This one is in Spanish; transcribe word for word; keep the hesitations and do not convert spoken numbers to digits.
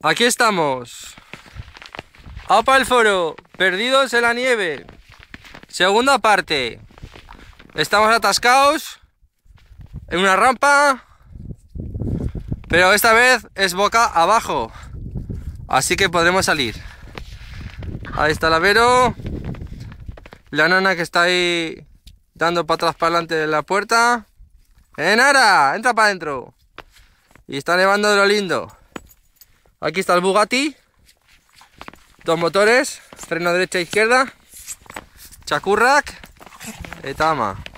Aquí estamos. ¡Aupa el foro! Perdidos en la nieve. Segunda parte. Estamos atascados en una rampa, pero esta vez es boca abajo, así que podremos salir. Ahí está la Vero, la nana que está ahí dando para atrás para adelante de la puerta. ¡Eh, Nara! Entra para adentro. Y está nevando de lo lindo. Aquí está el Bugatti, dos motores, freno derecha e izquierda, chacurrac, etama.